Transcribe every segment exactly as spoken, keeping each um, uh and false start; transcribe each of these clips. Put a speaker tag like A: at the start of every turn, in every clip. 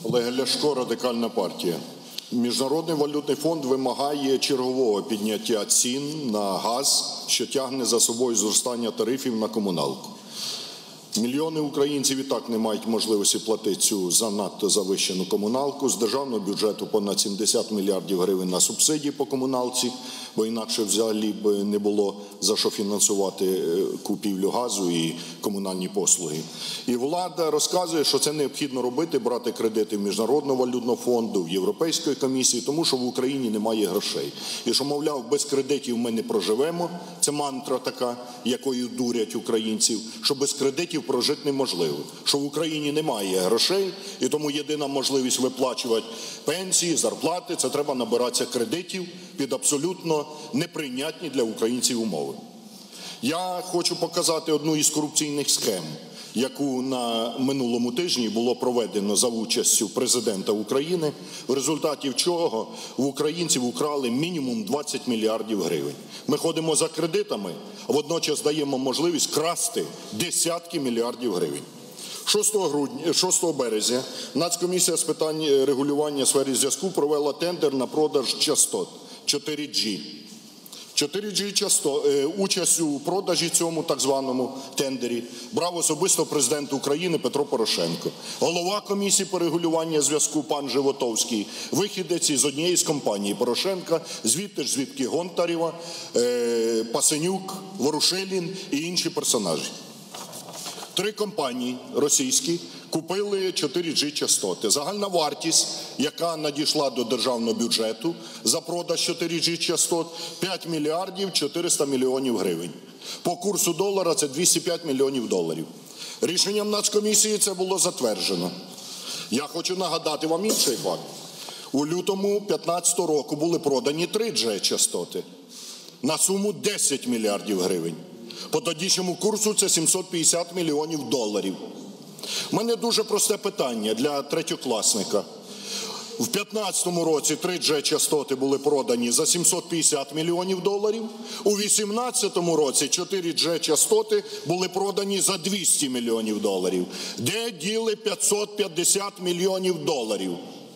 A: Олег Ляшко, Радикальна партія. Міжнародний валютний фонд вимагає чергового підняття цін на газ, що тягне за собою зростання тарифів на комуналку. Мільйони українців і так не мають можливості платити цю занадто завищену комуналку. З державного бюджету понад сімдесят мільярдів гривень на субсидії по комуналці, бо інакше взагалі б не було за що фінансувати купівлю газу і комунальні послуги. І влада розказує, що це необхідно робити, брати кредити в Міжнародного валютного фонду, в Європейської комісії, тому що в Україні немає грошей. І що, мовляв, без кредитів ми не проживемо. Це мантра така, якою дурять українців, що без кредитів прожити неможливо, що в Україні немає грошей, і тому єдина можливість виплачувати пенсії, зарплати – це треба набиратися кредитів під абсолютно неприйнятні для українців умови. Я хочу показати одну із корупційних схем, яку на минулому тижні було проведено за участю президента України, в результаті чого в українців украли мінімум двадцять мільярдів гривень. Ми ходимо за кредитами, а водночас даємо можливість красти десятки мільярдів гривень. шостого березня Нацкомісія з питань регулювання сфери зв'язку провела тендер на продаж частот чотири джі. чотири джі частот, участь у продажі цьому так званому тендері брав особисто президент України Петро Порошенко. Голова комісії по регулюванню зв'язку пан Животовський, вихідець із однієї з компаній Порошенка, звідти ж звідки Гонтарева, Пасенюк, Ворушилін і інші персонажі. Три компанії російські купили чотири джі частоти. Загальна вартість, яка надійшла до державного бюджету за продаж чотири джі частот – п'ять мільярдів чотириста мільйонів гривень. По курсу долара це двісті п'ять мільйонів доларів. Рішенням Нацкомісії це було затверджено. Я хочу нагадати вам інший факт. У лютому п'ятнадцятого року були продані три джі частоти на суму десять мільярдів гривень. По тодішньому курсу це сімсот п'ятдесят мільйонів доларів. У мене дуже просте питання для третьокласника. В п'ятнадцятому році три джі частоти були продані за сімсот п'ятдесят мільйонів доларів. У вісімнадцятому році чотири джі частоти були продані за двісті мільйонів доларів. Де діли п'ятсот п'ятдесят мільйонів доларів?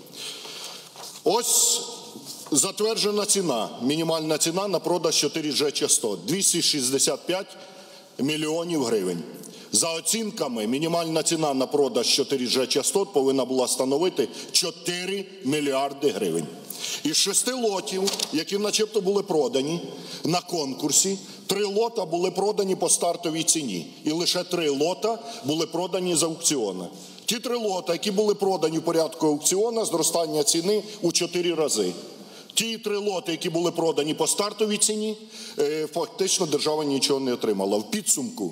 A: Ось затверджена ціна, мінімальна ціна на продаж чотири джі частот – двісті шістдесят п'ять мільйонів гривень. За оцінками, мінімальна ціна на продаж чотири джі частот повинна була становити чотири мільярди гривень. Із шести лотів, які начебто були продані на конкурсі, три лота були продані по стартовій ціні. І лише три лота були продані з аукціону. Ті три лота, які були продані в порядку аукціону, зростання ціни у чотири рази. Ті три лоти, які були продані по стартовій ціні, фактично держава нічого не отримала. В підсумку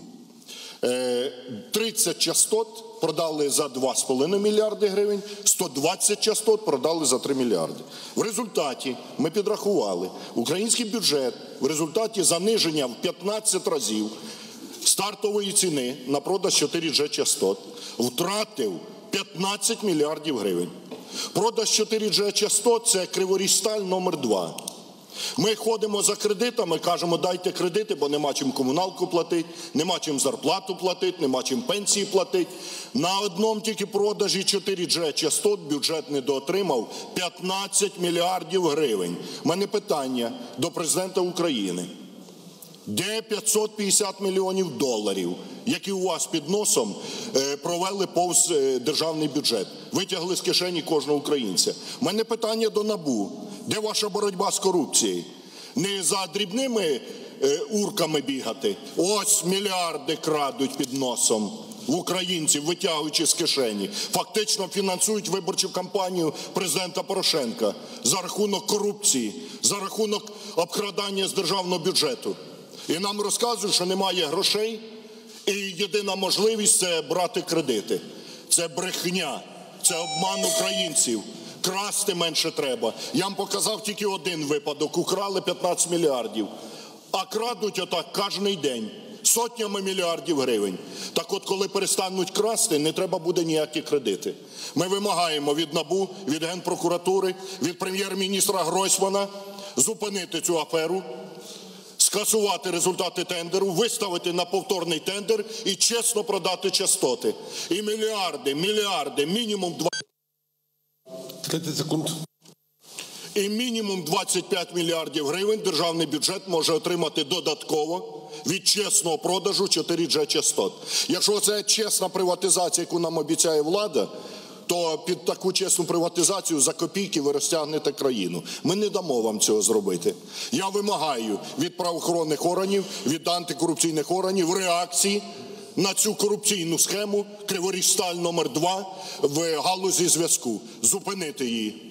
A: тридцять частот продали за два з половиною мільярди гривень, сто двадцять частот продали за три мільярди. В результаті ми підрахували, український бюджет в результаті заниження в п'ятнадцять разів стартової ціни на продаж чотири джі частот втратив п'ятнадцять мільярдів гривень. Продаж чотири джі частот – це Криворіжсталь номер два. Ми ходимо за кредитами, кажемо, дайте кредити, бо нема чим комуналку платити, нема чим зарплату платити, нема чим пенсії платити. На одному тільки продажі чотири джі частот бюджет недоотримав п'ятнадцять мільярдів гривень. У мене питання до президента України. Де п'ятсот п'ятдесят мільйонів доларів, які у вас під носом провели повз державний бюджет? Витягли з кишені кожного українця. У мене питання до НАБУ. Де ваша боротьба з корупцією? Не за дрібними урками бігати. Ось мільярди крадуть під носом в українців, витягуючи з кишені. Фактично фінансують виборчу кампанію президента Порошенка за рахунок корупції, за рахунок обкрадання з державного бюджету. І нам розказують, що немає грошей, і єдина можливість – це брати кредити. Це брехня, це обман українців. Красти менше треба. Я вам показав тільки один випадок. Украли п'ятнадцять мільярдів. А крадуть отак кожний день. Сотнями мільярдів гривень. Так от, коли перестануть красти, не треба буде ніякі кредити. Ми вимагаємо від НАБУ, від Генпрокуратури, від прем'єр-міністра Гройсмана зупинити цю аферу, скасувати результати тендеру, виставити на повторний тендер і чесно продати частоти. І мільярди, мільярди, мінімум два
B: тридцять секунд.
A: І мінімум двадцять п'ять мільярдів гривень державний бюджет може отримати додатково від чесного продажу чотири джі частот. Якщо це чесна приватизація, яку нам обіцяє влада, то під таку чесну приватизацію за копійки ви розтягнете країну. Ми не дамо вам цього зробити. Я вимагаю від правоохоронних органів, від антикорупційних органів реакції на цю корупційну схему «Криворіжсталь номер два в галузі зв'язку. Зупинити її.